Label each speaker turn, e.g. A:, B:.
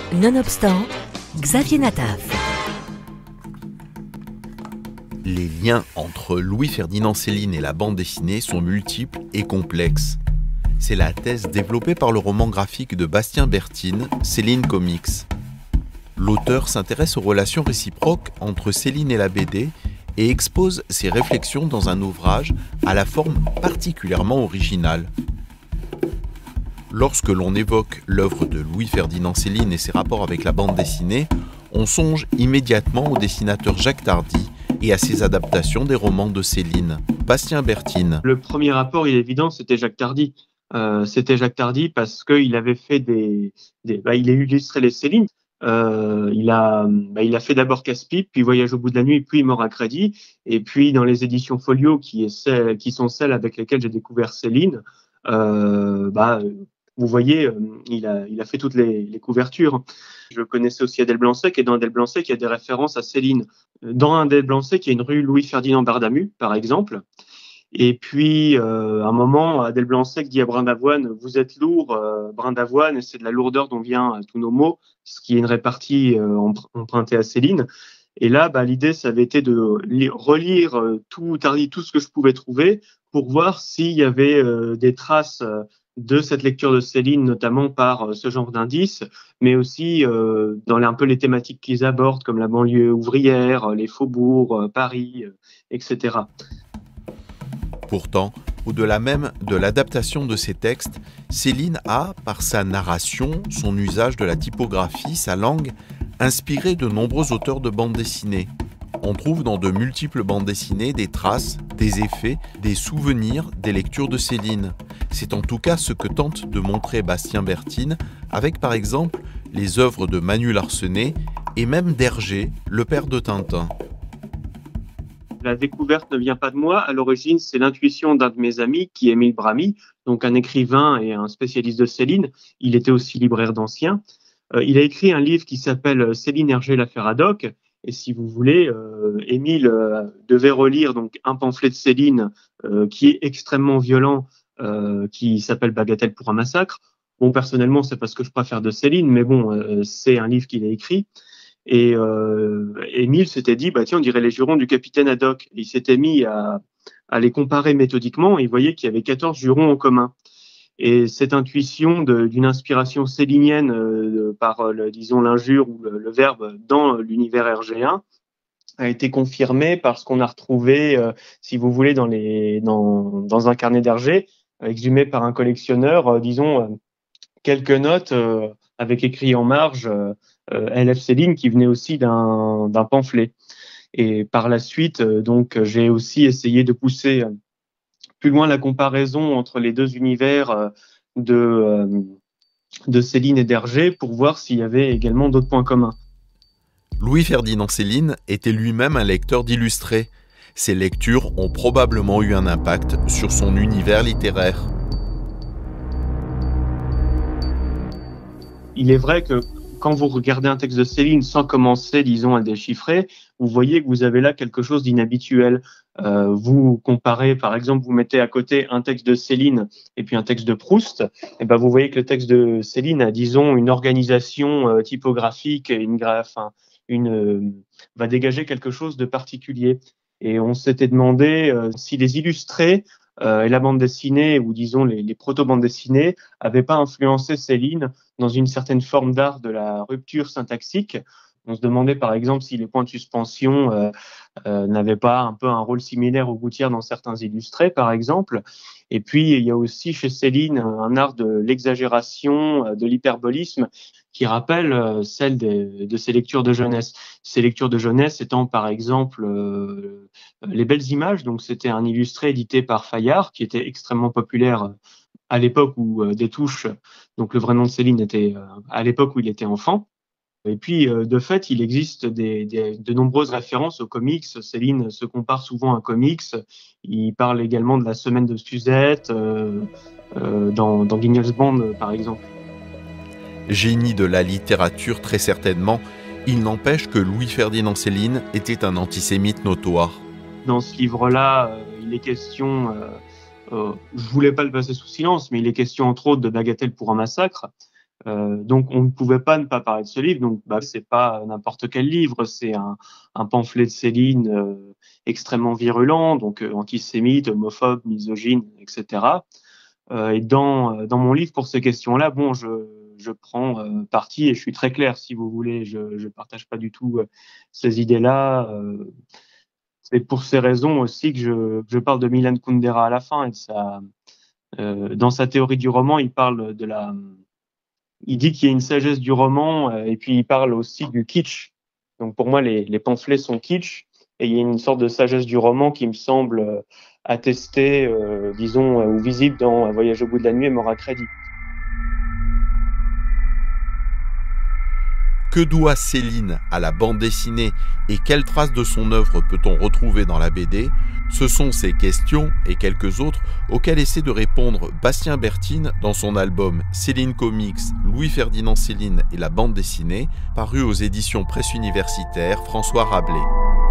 A: Nonobstant, Xavier Nataf.
B: Les liens entre Louis-Ferdinand Céline et la bande dessinée sont multiples et complexes. C'est la thèse développée par le roman graphique de Bastien Bertine, Céline Comics. L'auteur s'intéresse aux relations réciproques entre Céline et la BD et expose ses réflexions dans un ouvrage à la forme particulièrement originale. Lorsque l'on évoque l'œuvre de Louis-Ferdinand Céline et ses rapports avec la bande dessinée, on songe immédiatement au dessinateur Jacques Tardy et à ses adaptations des romans de Céline. Bastien Bertine.
C: Le premier rapport, il est évident, c'était Jacques Tardy. C'était Jacques Tardy parce qu'il avait fait il a illustré les Céline. Il a fait d'abord Casse-Pipe, puis Voyage au bout de la nuit, puis Mort à crédit. Et puis dans les éditions Folio, qui sont celles avec lesquelles j'ai découvert Céline, vous voyez, il a fait toutes les couvertures. Je connaissais aussi Adèle Blanc-Sec, et dans Adèle Blanc-Sec, il y a des références à Céline. Dans Adèle Blanc-Sec, il y a une rue Louis-Ferdinand Bardamu, par exemple. Et puis, à un moment, Adèle Blanc-Sec dit à Brindavoine, vous êtes lourd, Brindavoine, et c'est de la lourdeur dont viennent tous nos mots, ce qui est une répartie empruntée à Céline. Et là, l'idée, ça avait été de relire tout Tardy, tout ce que je pouvais trouver, pour voir s'il y avait des traces de cette lecture de Céline, notamment par ce genre d'indices, mais aussi dans un peu les thématiques qu'ils abordent, comme la banlieue ouvrière, les faubourgs, Paris, etc.
B: Pourtant, au-delà même de l'adaptation de ces textes, Céline a, par sa narration, son usage de la typographie, sa langue, inspiré de nombreux auteurs de bandes dessinées. On trouve dans de multiples bandes dessinées des traces, des effets, des souvenirs des lectures de Céline. C'est en tout cas ce que tente de montrer Bastien Bertine avec par exemple les œuvres de Manu Larsenet et même d'Hergé, le père de Tintin.
C: La découverte ne vient pas de moi. À l'origine, c'est l'intuition d'un de mes amis, qui est Émile Bramy, donc un écrivain et un spécialiste de Céline. Il était aussi libraire d'anciens. Il a écrit un livre qui s'appelle Céline Hergé, l'affaire Haddock. Et si vous voulez, Émile devait relire donc un pamphlet de Céline qui est extrêmement violent, qui s'appelle Bagatelle pour un massacre. Bon, personnellement, c'est pas ce que je préfère de Céline, mais bon, c'est un livre qu'il a écrit. Et Émile s'était dit, tiens, on dirait les jurons du capitaine Haddock. Il s'était mis à les comparer méthodiquement et il voyait qu'il y avait 14 jurons en commun. Et cette intuition d'une inspiration célinienne par, disons, l'injure ou le verbe dans l'univers hergéen a été confirmée par ce qu'on a retrouvé, si vous voulez, dans un carnet d'Hergé, exhumé par un collectionneur, quelques notes avec écrit en marge LF Céline, qui venait aussi d'un pamphlet. Et par la suite, donc, j'ai aussi essayé de pousser plus loin la comparaison entre les deux univers de Céline et d'Hergé pour voir s'il y avait également d'autres points communs.
B: Louis-Ferdinand Céline était lui-même un lecteur d'illustrés. Ces lectures ont probablement eu un impact sur son univers littéraire.
C: Il est vrai que quand vous regardez un texte de Céline sans commencer, disons, à déchiffrer, vous voyez que vous avez là quelque chose d'inhabituel. Vous comparez, par exemple, vous mettez à côté un texte de Céline et puis un texte de Proust, et vous voyez que le texte de Céline a, disons, une organisation typographique et va dégager quelque chose de particulier. Et on s'était demandé si les illustrés et la bande dessinée, ou disons les proto-bandes dessinées, n'avaient pas influencé Céline dans une certaine forme d'art de la rupture syntaxique. On se demandait par exemple si les points de suspension n'avaient pas un peu un rôle similaire aux gouttières dans certains illustrés, par exemple. Et puis, il y a aussi chez Céline un art de l'exagération, de l'hyperbolisme, qui rappelle celle de ses lectures de jeunesse. Ces lectures de jeunesse étant, par exemple, Les Belles Images. Donc, c'était un illustré édité par Fayard, qui était extrêmement populaire à l'époque où Destouches, donc le vrai nom de Céline, était à l'époque où il était enfant. Et puis, de fait, il existe de nombreuses références aux comics. Céline se compare souvent à un comics. Il parle également de la semaine de Suzette, dans Guignol's Band, par exemple.
B: Génie de la littérature, très certainement, il n'empêche que Louis-Ferdinand Céline était un antisémite notoire.
C: Dans ce livre-là, il est question, je voulais pas le passer sous silence, mais il est question entre autres de Bagatelle pour un massacre. Donc on ne pouvait pas ne pas parler de ce livre. Donc c'est pas n'importe quel livre, c'est un pamphlet de Céline extrêmement virulent, donc antisémite, homophobe, misogyne, etc. Et dans mon livre pour ces questions-là, bon, je prends parti et je suis très clair, si vous voulez. Je partage pas du tout ces idées-là. C'est pour ces raisons aussi que je parle de Milan Kundera à la fin et de dans sa théorie du roman, il dit qu'il y a une sagesse du roman et puis il parle aussi du kitsch. Donc pour moi, les pamphlets sont kitsch et il y a une sorte de sagesse du roman qui me semble attestée, disons, ou visible dans Un voyage au bout de la nuit et Mort à crédit.
B: Que doit Céline à la bande dessinée et quelles traces de son œuvre peut-on retrouver dans la BD? Ce sont ces questions et quelques autres auxquelles essaie de répondre Bastien Bertine dans son album Céline Comics, Louis-Ferdinand Céline et la bande dessinée, paru aux éditions Presse Universitaire François Rabelais.